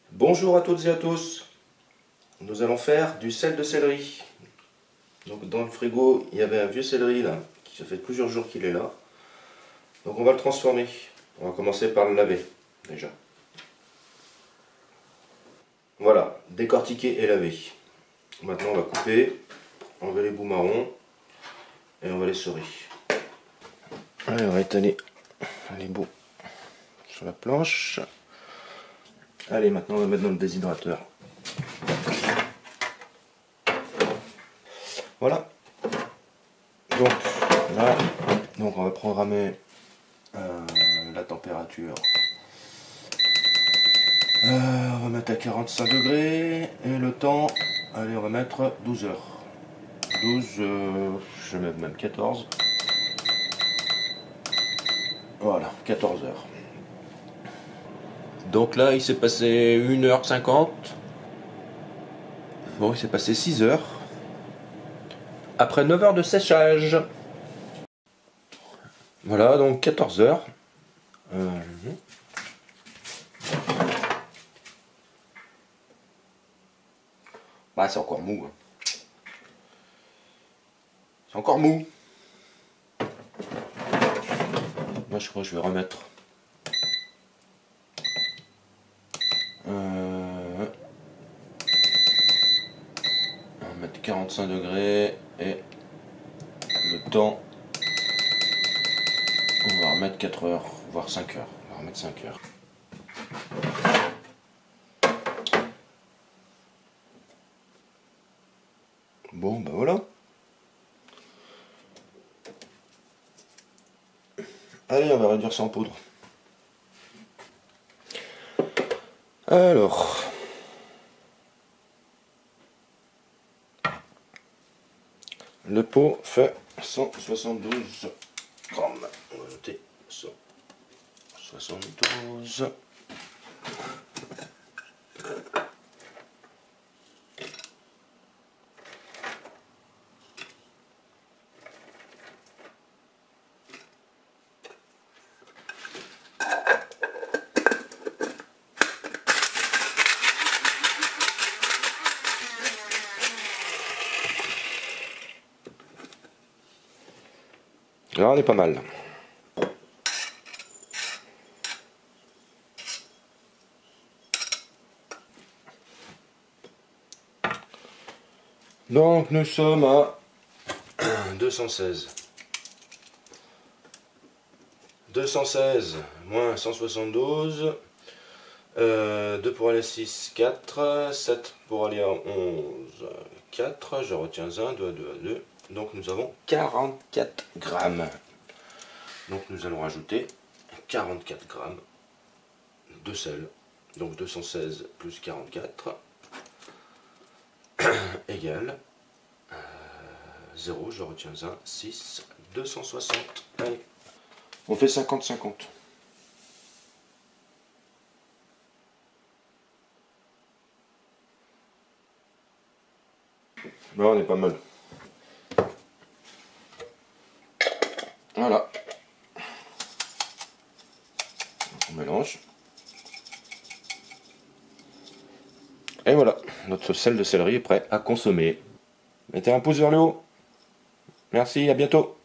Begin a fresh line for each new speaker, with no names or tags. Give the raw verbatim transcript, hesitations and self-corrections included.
Bonjour à toutes et à tous. Nous allons faire du sel de céleri. Donc dans le frigo, il y avait un vieux céleri là, qui ça fait plusieurs jours qu'il est là. Donc on va le transformer. On va commencer par le laver déjà. Voilà, décortiquer et laver. Maintenant on va couper, enlever les bouts marrons et on va les serrer. Allez, on va étaler les bouts sur la planche. Allez, maintenant on va mettre dans le déshydrateur. Voilà. Donc là, donc on va programmer euh, la température. Euh, on va mettre à quarante-cinq degrés et le temps, allez, on va mettre douze heures. douze, euh, je vais mettre même quatorze. Voilà, quatorze heures. Donc là, il s'est passé une heure cinquante. Bon, il s'est passé six heures. Après neuf heures de séchage. Voilà, donc quatorze heures. Euh... Bah, c'est encore mou. C'est encore mou. Moi, je crois que je vais remettre. Euh... On va mettre quarante-cinq degrés et le temps. On va remettre quatre heures, voire cinq heures. On va remettre cinq heures. Bon, ben voilà. Allez, on va réduire ça en poudre. Alors. Le pot fait cent soixante-douze grammes. On va noter cent soixante-douze. Là, on est pas mal. Donc, nous sommes à deux cent seize. deux cent seize moins cent soixante-douze. Euh, deux pour aller à six, quatre. sept pour aller à onze, quatre. Je retiens un, deux à deux à deux. Donc, nous avons quarante-quatre grammes. Donc, nous allons rajouter quarante-quatre grammes de sel. Donc, deux cent seize plus quarante-quatre égale euh, zéro, je retiens un, six, deux cent soixante. Allez, on fait cinquante cinquante. Bon, on est pas mal. Voilà. On mélange. Et voilà, notre sel de céleri est prêt à consommer. Mettez un pouce vers le haut. Merci, à bientôt.